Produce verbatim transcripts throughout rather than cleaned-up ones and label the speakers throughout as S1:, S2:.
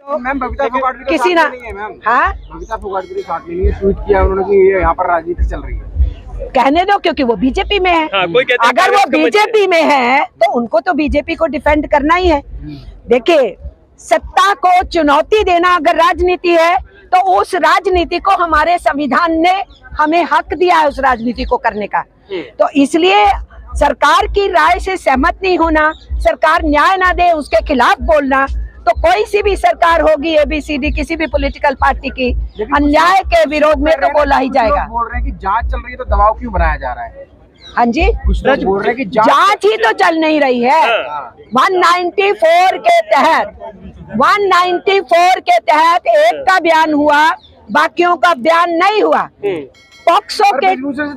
S1: तो मैम बबीता फोगाट भी तो
S2: किसी
S1: साथ
S2: ना
S1: में नहीं है मैम।
S2: हाँ
S1: बबीता फोगाट भी तो साथ में नहीं है। ट्वीट किया उन्होंने कि ये यहाँ पर राजनीति चल रही है।
S2: कहने दो, क्योंकि वो बीजेपी में है।
S3: हाँ, कोई कहता है
S2: अगर वो बीजेपी में है तो उनको तो बीजेपी को डिफेंड करना ही है। देखिए, सत्ता को चुनौती देना अगर राजनीति है तो उस राजनीति को हमारे संविधान ने हमें हक दिया है उस राजनीति को करने का। तो इसलिए सरकार की राय से सहमत नहीं होना, सरकार न्याय ना दे उसके खिलाफ बोलना, तो कोई सी भी सरकार होगी एबीसीडी किसी भी पॉलिटिकल पार्टी की, अन्याय के विरोध में तो बोला ही जाएगा।
S1: बोल रहे हैं कि जांच चल रही है तो दबाव क्यों बनाया जा रहा है?
S2: हाँ जी,
S1: कुछ लोग बोल रहे हैं कि
S2: जांच ही तो चल नहीं रही है। वन नाइन्टी फोर के तहत वन नाइन्टी फोर के तहत एक का बयान हुआ, बाकियों का बयान नहीं हुआ। पॉक्सो के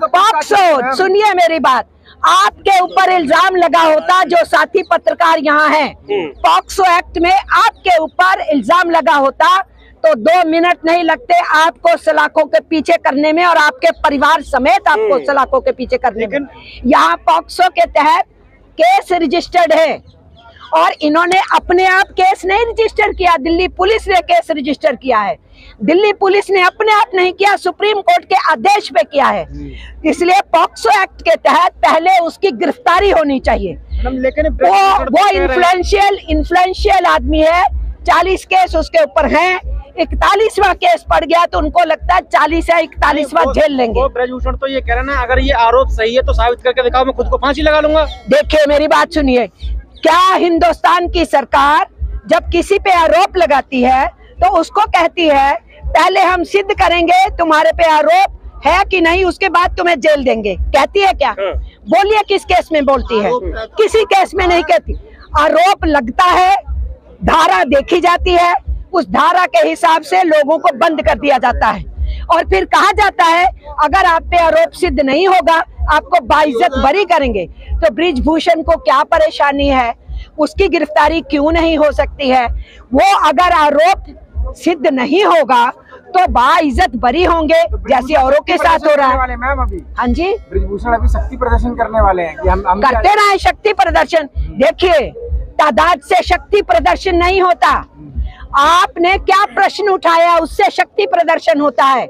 S2: पॉक्सो सुनिए मेरी बात, आपके ऊपर इल्जाम लगा होता जो साथी पत्रकार यहाँ हैं, पॉक्सो एक्ट में आपके ऊपर इल्जाम लगा होता तो दो मिनट नहीं लगते आपको सलाखों के पीछे करने में और आपके परिवार समेत आपको सलाखों के पीछे करने में। यहाँ पॉक्सो के तहत केस रजिस्टर्ड है और इन्होंने अपने आप केस नहीं रजिस्टर किया, दिल्ली पुलिस ने केस रजिस्टर किया है। दिल्ली पुलिस ने अपने आप नहीं किया, सुप्रीम कोर्ट के आदेश पे किया है। इसलिए पॉक्सो एक्ट के तहत पहले उसकी गिरफ्तारी होनी चाहिए।
S1: लेकिन
S2: वो वो इन्फ्लुएंशियल इन्फ्लुएंशियल आदमी है, चालीस केस उसके ऊपर हैं, इकतालीसवां केस पड़ गया तो उनको लगता है चालीस या इकतालीसवां झेल लेंगे।
S3: वो ब्रजभूषण तो ये कह रहे हैं ना, अगर ये आरोप सही है तो साबित करके दिखाओ, मैं खुद को फांसी लगा लूंगा।
S2: देखिए मेरी बात सुनिए, क्या हिंदुस्तान की सरकार जब किसी पे आरोप लगाती है तो उसको कहती है पहले हम सिद्ध करेंगे तुम्हारे पे आरोप है कि नहीं, उसके बाद तुम्हें जेल देंगे, कहती है क्या? बोलिए किस केस में बोलती है? किसी केस में नहीं कहती। आरोप लगता है, धारा देखी जाती है, उस धारा के हिसाब से लोगों को बंद कर दिया जाता है और फिर कहा जाता है अगर आप पे आरोप सिद्ध नहीं होगा आपको बाइज्जत बरी करेंगे। तो ब्रिजभूषण को क्या परेशानी है, उसकी गिरफ्तारी क्यों नहीं हो सकती है? वो अगर आरोप सिद्ध नहीं होगा तो बाइज्जत बरी होंगे जैसे औरों के साथ हो रहा है।
S1: मैम अभी
S2: हाँ जी,
S1: ब्रिजभूषण अभी शक्ति प्रदर्शन करने वाले हैं कि हम, हम
S2: करते रहे शक्ति प्रदर्शन। देखिए, तादाद से शक्ति प्रदर्शन नहीं होता, आपने क्या प्रश्न उठाया उससे शक्ति प्रदर्शन होता है।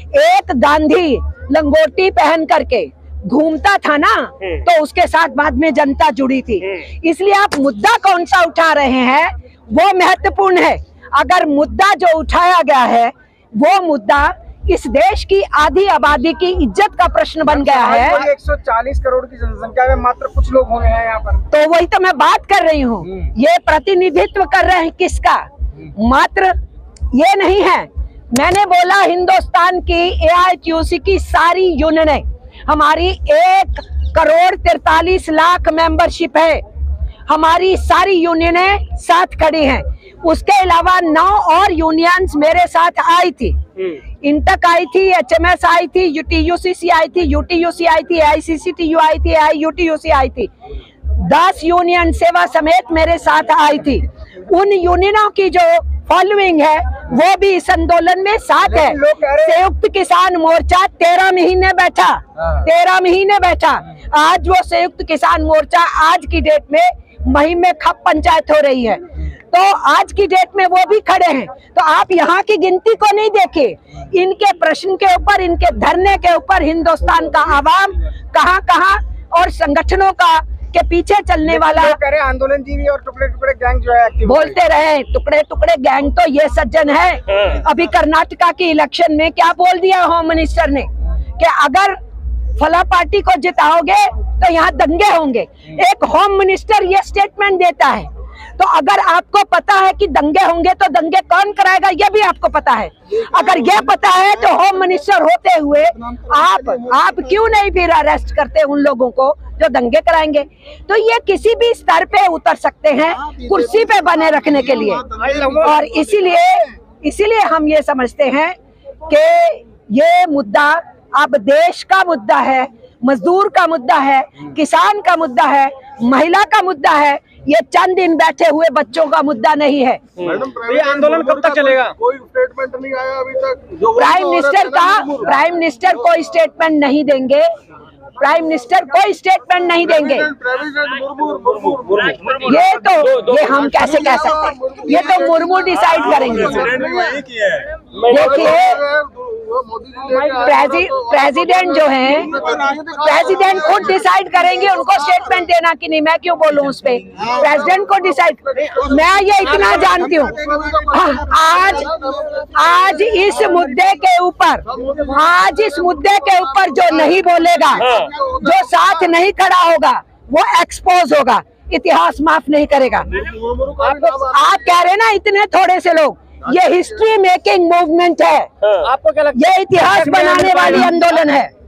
S2: एक गांधी लंगोटी पहन करके घूमता था ना, तो उसके साथ बाद में जनता जुड़ी थी। इसलिए आप मुद्दा कौन सा उठा रहे हैं वो महत्वपूर्ण है। अगर मुद्दा जो उठाया गया है वो मुद्दा इस देश की आधी आबादी की इज्जत का प्रश्न बन गया है।
S1: एक सौ चालीस करोड़ की जनसंख्या में मात्र कुछ लोग होंगे हैं यहाँ पर, तो
S2: वही तो मैं बात कर रही हूँ। ये प्रतिनिधित्व कर रहे हैं किसका? मात्र ये नहीं है, मैंने बोला हिंदुस्तान की एआईटीयूसी की सारी यूनियनें, हमारी एक करोड़ तिरतालीस लाख मेंबरशिप है, हमारी सारी यूनियनें साथ खड़ी हैं। उसके अलावा नौ और यूनियंस मेरे साथ आई थी, इंटक आई थी, एचएमएस आई थी, यूटीयूसीसी आई थी, यूटीयूसी आई थी, आईसीसीटीयू आई थी, आईयूटीयूसी आई थी। दस यूनियन सेवा समेत मेरे साथ आई थी। उन यूनियनों की जो फॉलोइंग है वो भी इस आंदोलन में साथ है। संयुक्त किसान मोर्चा तेरह महीने बैठा, तेरह महीने बैठा। आज वो संयुक्त किसान मोर्चा आज की डेट में मुहिम में खप पंचायत हो रही है, तो आज की डेट में वो भी खड़े हैं। तो आप यहाँ की गिनती को नहीं देखे, इनके प्रश्न के ऊपर, इनके धरने के ऊपर हिंदुस्तान का आवाम कहाँ कहाँ और संगठनों का के पीछे चलने वाला
S1: आंदोलन जीवी और टुकड़े टुकड़े गैंग जो है
S2: बोलते रहे। टुकड़े टुकड़े गैंग तो ये सज्जन है। अभी कर्नाटका की इलेक्शन में क्या बोल दिया होम मिनिस्टर ने कि अगर फला पार्टी को जिताओगे तो यहाँ दंगे होंगे। एक होम मिनिस्टर ये स्टेटमेंट देता है, तो अगर आपको पता है कि दंगे होंगे तो दंगे कौन कराएगा ये भी आपको पता है। अगर ये पता है तो होम मिनिस्टर होते हुए आप आप क्यों नहीं फिर अरेस्ट करते उन लोगों को जो दंगे कराएंगे? तो ये किसी भी स्तर पे उतर सकते हैं कुर्सी पे बने रखने के लिए, और इसीलिए इसीलिए हम ये समझते हैं कि ये मुद्दा अब देश का मुद्दा है, मजदूर का मुद्दा है, किसान का मुद्दा है, महिला का मुद्दा है। ये चंद दिन बैठे हुए बच्चों का मुद्दा नहीं है।
S3: ये आंदोलन कब तक चलेगा?
S1: कोई स्टेटमेंट नहीं आया अभी तक।
S2: प्राइम मिनिस्टर का प्राइम मिनिस्टर कोई स्टेटमेंट नहीं देंगे। प्राइम मिनिस्टर कोई स्टेटमेंट नहीं देंगे। ये तो ये हम कैसे कह सकते हैं, ये तो मुर्मू डिसाइड करेंगे। देखिए प्रेसिडेंट जो है, प्रेसिडेंट खुद डिसाइड करेंगे उनको स्टेटमेंट देना कि नहीं, मैं क्यों बोलूं उस पे, प्रेसिडेंट को डिसाइड। मैं ये इतना जानती हूँ, आज आज इस मुद्दे के ऊपर आज इस मुद्दे के ऊपर जो नहीं बोलेगा, जो साथ नहीं खड़ा होगा, वो एक्सपोज होगा, इतिहास माफ नहीं करेगा। आप कह रहे हैं ना इतने थोड़े से लोग, ये हिस्ट्री मेकिंग मूवमेंट है,
S3: आपको क्या लगता है
S2: ये इतिहास बनाने वाली आंदोलन है।